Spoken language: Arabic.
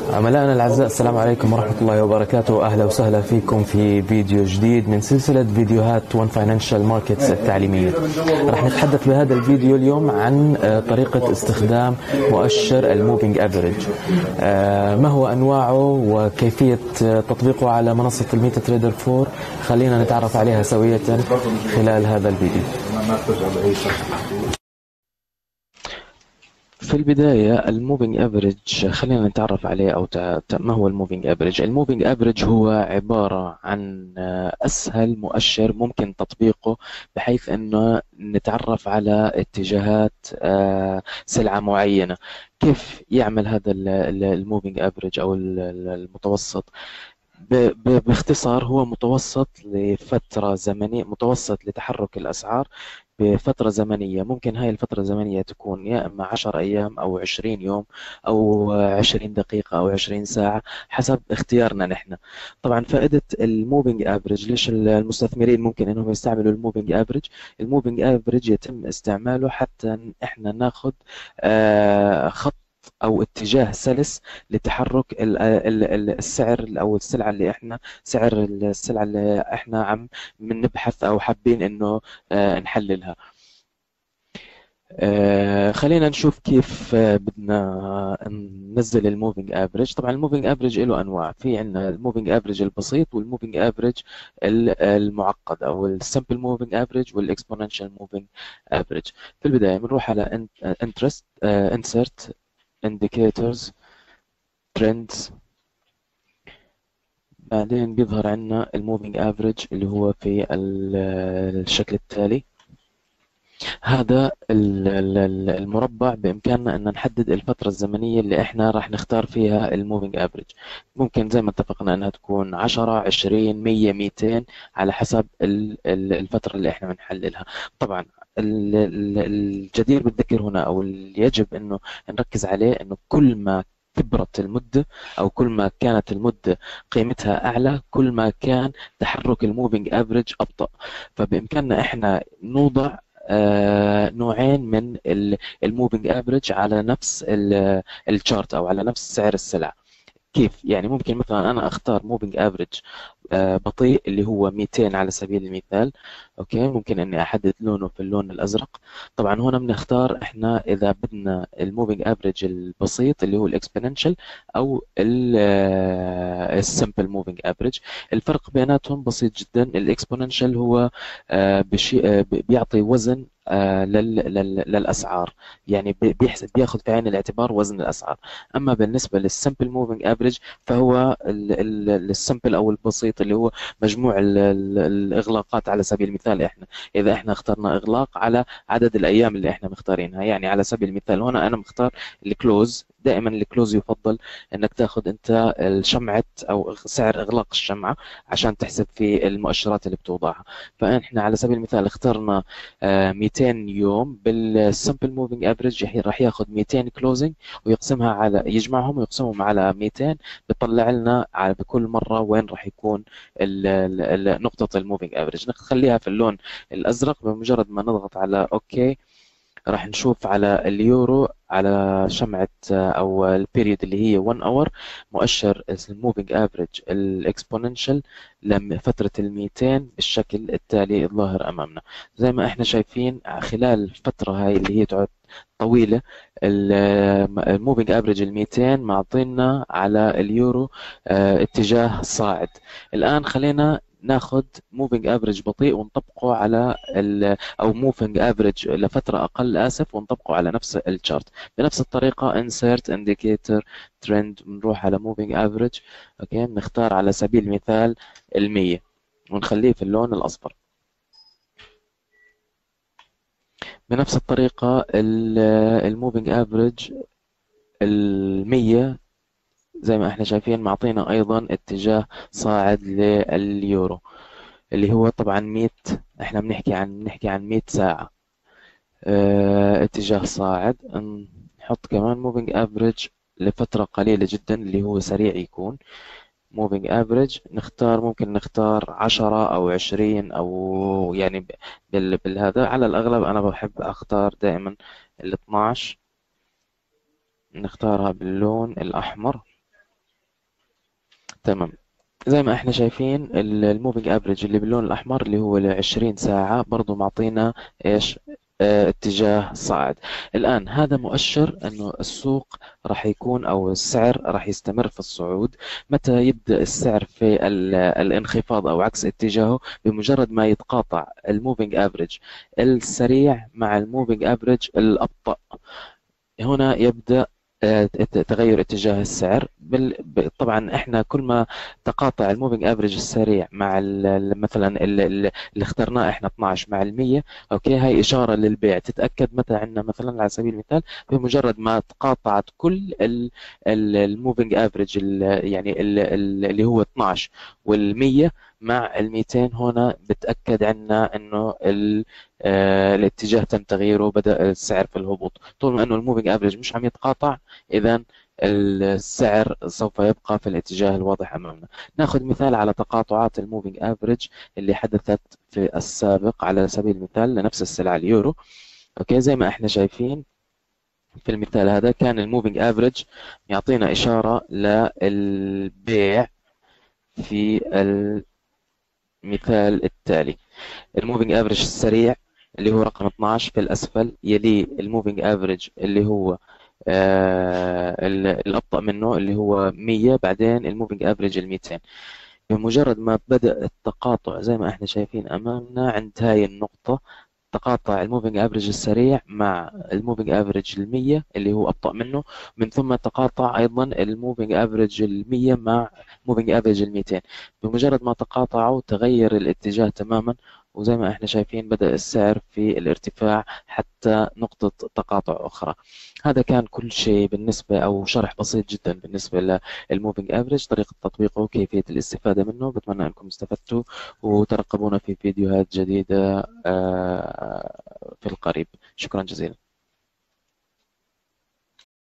عملائنا الأعزاء، السلام عليكم ورحمة الله وبركاته. أهلا وسهلا فيكم في فيديو جديد من سلسلة فيديوهات وان فاينانشال ماركتس التعليمية. راح نتحدث بهذا الفيديو اليوم عن طريقة استخدام مؤشر الموفينج افريج، ما هو أنواعه وكيفية تطبيقه على منصة الميتا تريدر 4. خلينا نتعرف عليها سوية خلال هذا الفيديو. في البداية الموفينج افريج خلينا نتعرف عليه أو ما هو الموفينج افريج. الموفينج افريج هو عبارة عن أسهل مؤشر ممكن تطبيقه بحيث أنه نتعرف على اتجاهات سلعة معينة. كيف يعمل هذا الموفينج افريج أو المتوسط؟ باختصار هو متوسط لفترة زمنية، متوسط لتحرك الأسعار بفترة زمنية. ممكن هاي الفترة الزمنية تكون يا إما 10 أيام أو 20 يوم أو 20 دقيقة أو 20 ساعة حسب اختيارنا نحن. طبعا فائدة الموفينج افريج، ليش المستثمرين ممكن انهم يستعملوا الموفينج افريج؟ الموفينج افريج يتم استعماله حتى احنا ناخذ خط او اتجاه سلس لتحرك السعر او السلعه اللي احنا سعر السلعه اللي احنا عم نبحث او حابين انه نحللها. خلينا نشوف كيف بدنا ننزل الموفينج افريج. طبعا الموفينج افريج له انواع، في عندنا الموفينج افريج البسيط والموفينج افريج المعقد او السمبل موفينج افريج والاكسبوننشال موفينج افريج. في البدايه بنروح على انترست انسرت indicators trends، بعدين بيظهر عنا الموفينج افريج اللي هو في الشكل التالي. هذا المربع بإمكاننا أن نحدد الفترة الزمنية اللي إحنا راح نختار فيها الموفينج افريج. ممكن زي ما اتفقنا أنها تكون 10 20 100 200 على حسب الفترة اللي إحنا بنحللها. طبعا الجدير بالذكر هنا أو اللي يجب أنه نركز عليه أنه كل ما كبرت المدة أو كل ما كانت المدة قيمتها أعلى كل ما كان تحرك الموفينج افريج أبطأ. فبإمكاننا إحنا نوضع نوعين من الموفينج افريج على نفس الشارت او على نفس سعر السلعه. كيف يعني؟ ممكن مثلا انا اختار موفينج افريج بطيء اللي هو 200 على سبيل المثال. اوكي، ممكن اني احدد لونه في اللون الازرق. طبعا هنا بنختار احنا اذا بدنا الموفينج افريج البسيط اللي هو الاكسبوننشال او السمبل موفينج افريج. الفرق بيناتهم بسيط جدا. الاكسبوننشال هو بيعطي وزن للاسعار، يعني بياخذ في عين الاعتبار وزن الاسعار. اما بالنسبه للسمبل موفينج افريج فهو السمبل او البسيط اللي هو مجموع الاغلاقات. على سبيل المثال اذا احنا اخترنا اغلاق على عدد الايام اللي احنا مختارينها، يعني على سبيل المثال هنا انا مختار الكلوز. دائما الكلوز يفضل انك تاخذ انت الشمعة او سعر اغلاق الشمعة عشان تحسب في المؤشرات اللي بتوضعها. فاحنا على سبيل المثال اخترنا 200 يوم بالسمبل موفينج افريج، راح ياخذ 200 كلوزنج ويقسمها على يجمعهم ويقسمهم على 200، بيطلع لنا على بكل مره وين راح يكون نقطه الموفينج افريج. نخليها في اللون الازرق. بمجرد ما نضغط على اوكي راح نشوف على اليورو على شمعة أو البيريود اللي هي 1 اور مؤشر الموفينج افريج الاكسبوننشال لفترة 200 بالشكل التالي الظاهر أمامنا. زي ما احنا شايفين خلال الفترة هاي اللي هي تعد طويلة، الموفينج افريج 200 معطينا على اليورو اتجاه صاعد. الآن خلينا ناخذ موفينج افريج بطيء ونطبقه على او موفينج افريج لفتره اقل ونطبقه على نفس الشارت بنفس الطريقه. insert indicator trend، بنروح على موفينج افريج. اوكي، بنختار على سبيل المثال ال100 ونخليه في اللون الاصفر. بنفس الطريقه الموفينج افريج ال100 زي ما احنا شايفين معطينا ايضا اتجاه صاعد لليورو اللي هو طبعا 100. احنا بنحكي عن 100 ساعة اتجاه صاعد. نحط كمان موفينج افريج لفترة قليلة جدا اللي هو سريع يكون. موفينج افريج ممكن نختار 10 او 20 او يعني بالهذا. على الاغلب انا بحب اختار دائما ال 12، نختارها باللون الاحمر. تمام. زي ما احنا شايفين الموفينج افريج اللي باللون الاحمر اللي هو ل20 ساعة برضو معطينا ايش؟ اتجاه صاعد. الان هذا مؤشر انه السوق راح يكون او السعر راح يستمر في الصعود. متى يبدأ السعر في الانخفاض او عكس اتجاهه؟ بمجرد ما يتقاطع الموفينج افريج السريع مع الموفينج افريج الابطأ، هنا يبدأ تغير اتجاه السعر. طبعا احنا كل ما تقاطع الموفينج افريج السريع مع مثلا اللي اخترناه احنا 12 مع ال100، اوكي، هاي اشاره للبيع. تتاكد متى عندنا مثلا على سبيل المثال بمجرد ما تقاطعت كل الموفينج افريج يعني اللي هو 12 وال100 مع ال200، هنا بتاكد عنا انه الاتجاه تم تغييره وبدأ السعر في الهبوط. طول ما انه الموفينج افريج مش عم يتقاطع، اذا السعر سوف يبقى في الاتجاه الواضح امامنا. ناخذ مثال على تقاطعات الموفينج افريج اللي حدثت في السابق على سبيل المثال لنفس السلعة اليورو. اوكي، زي ما احنا شايفين في المثال هذا كان الموفينج افريج يعطينا اشارة للبيع في المثال التالي. الموفينج افريج السريع اللي هو رقم 12 في الأسفل، يليه الموفينج افريج اللي هو الأبطأ منه اللي هو 100، بعدين الموفينج افريج ال 200. بمجرد ما بدأ التقاطع زي ما احنا شايفين أمامنا عند هاي النقطة، تقاطع الموفينج افريج السريع مع الموفينج افريج ال100 اللي هو أبطأ منه، من ثم تقاطع أيضا الموفينج افريج ال100 مع موفينج افريج ال200. بمجرد ما تقاطعوا تغير الاتجاه تماما، وزي ما احنا شايفين بدأ السعر في الارتفاع حتى نقطة تقاطع أخرى. هذا كان كل شيء بالنسبة أو شرح بسيط جدا بالنسبة للموفينج افريج، طريقة تطبيقه، كيفية الاستفادة منه. بتمنى أنكم استفدتوا، وترقبونا في فيديوهات جديدة في القريب. شكرا جزيلا.